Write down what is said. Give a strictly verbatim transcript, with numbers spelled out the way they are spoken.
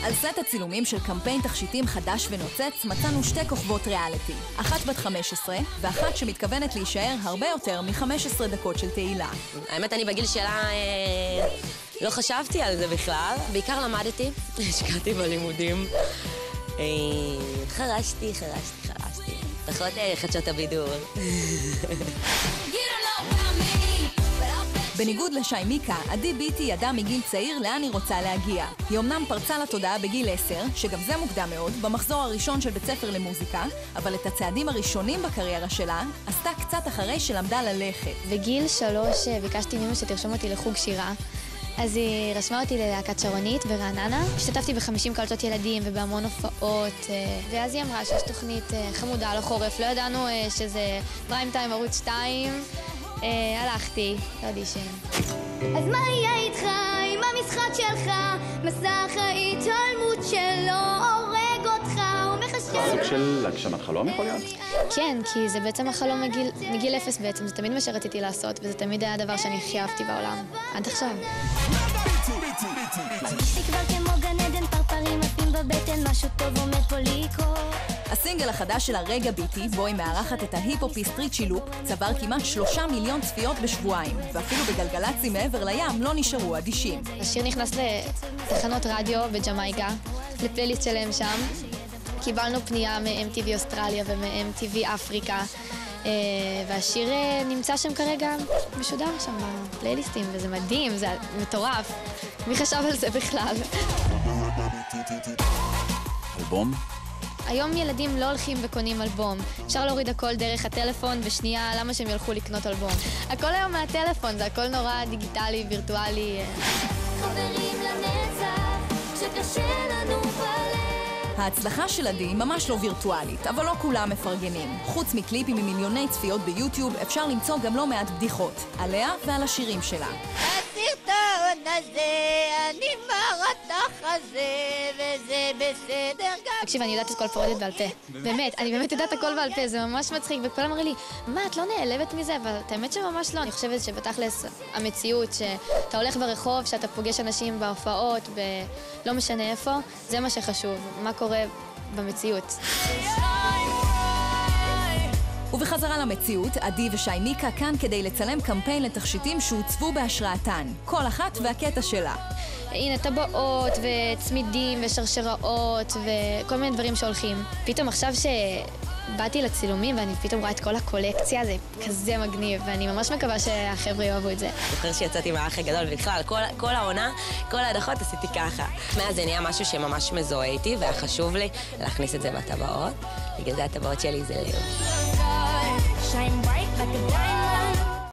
על סט הצילומים של קמפיין תכשיטים חדש ונוצץ מצאנו שתי כוכבות ריאליטי, אחת בת חמש עשרה ואחת שמתכוונת להישאר הרבה יותר מ-חמש עשרה דקות של תהילה. האמת, אני בגיל שלה אה, לא חשבתי על זה בכלל. בעיקר למדתי, השקעתי בלימודים. אה, חרשתי, חרשתי, חרשתי. פחות אה, חדשות הבידור. בניגוד לשי מיקה, עדי ביטי ידעה מגיל צעיר לאן היא רוצה להגיע. היא אמנם פרצה לתודעה בגיל עשר, שגם זה מוקדם מאוד, במחזור הראשון של בית ספר למוזיקה, אבל את הצעדים הראשונים בקריירה שלה עשתה קצת אחרי שלמדה ללכת. בגיל שלוש ביקשתי ממנו שתרשום אותי לחוג שירה, אז היא רשמה אותי ללהקת שרונית ברעננה. השתתפתי בחמישים קלטות ילדים ובהמון הופעות, ואז היא אמרה שיש תוכנית חמודה לחורף, לא ידענו שזה פריים טיים ערוץ שתיים. הלכתי לאודישן. אז מה יהיה איתך עם המשחק שלך? מסך ההתעלמות שלו הורג אותך ומחשב. סוג של הגשמת חלום יכול להיות? כן, כי זה בעצם החלום מגיל, מגיל אפס בעצם. זה תמיד מה שרציתי לעשות, וזה תמיד היה הדבר שאני הכי אהבתי בעולם. עד עכשיו. מרגיש לי כבר כמו גן עדן, פרפרים עפים בבטן, משהו טוב עומד פה לקרות. הסינגל החדש של הרגע ביטי, בו היא מארחת את ההיפ-הופיסט ריצ'י לופ, צבר כמעט שלושה מיליון צפיות בשבועיים, ואפילו בגלגלצי מעבר לים לא נשארו אדישים. השיר נכנס לתחנות רדיו בג'מייקה, לפלייליסט שלהם שם. קיבלנו פנייה מ-אם טי וי אוסטרליה ומ-אם טי וי אפריקה, והשיר נמצא שם כרגע משודר שם בפלייליסטים, וזה מדהים, זה מטורף. מי חשב על זה בכלל? אלבום? היום ילדים לא הולכים וקונים אלבום. אפשר להוריד הכל דרך הטלפון בשנייה, למה שהם ילכו לקנות אלבום? הכל היום מהטלפון, זה הכל נורא דיגיטלי, וירטואלי. חברים לנצח, שקשה לנו בלב. ההצלחה של עדי ממש לא וירטואלית, אבל לא כולם מפרגנים. חוץ מקליפים עם מיליוני צפיות ביוטיוב, אפשר למצוא גם לא מעט בדיחות, עליה ועל השירים שלה. הסרטון הזה, אני מרתח הזה, וזה בסדר גם. תקשיב, אני יודעת את כל פרודית בעל פה. באמת, אני באמת יודעת הכל בעל פה, זה ממש מצחיק, וכולם אמרו לי, מה, את לא נעלבת מזה? אבל את האמת שממש לא. אני חושבת שבתכלס המציאות, שאתה הולך ברחוב, שאתה פוגש אנשים בהופעות, לא משנה איפה, זה מה שחשוב, מה קורה במציאות. ובחזרה למציאות, עדי ושי מיקה כאן כדי לצלם קמפיין לתכשיטים שהוצבו בהשראתן. כל אחת והקטע שלה. הנה טבעות וצמידים ושרשראות וכל מיני דברים שהולכים. פתאום עכשיו שבאתי לצילומים ואני פתאום רואה את כל הקולקציה, זה כזה מגניב, ואני ממש מקווה שהחבר'ה יאהבו את זה. זוכר שיצאתי מהאח הגדול, ובכלל, כל, כל העונה, כל ההדחות עשיתי ככה. מאז זה נהיה משהו שממש מזוהה איתי, והיה חשוב לי להכניס את זה בטבעות. בגלל זה הטבעות שלי זה לב. Shine bright like a diamond.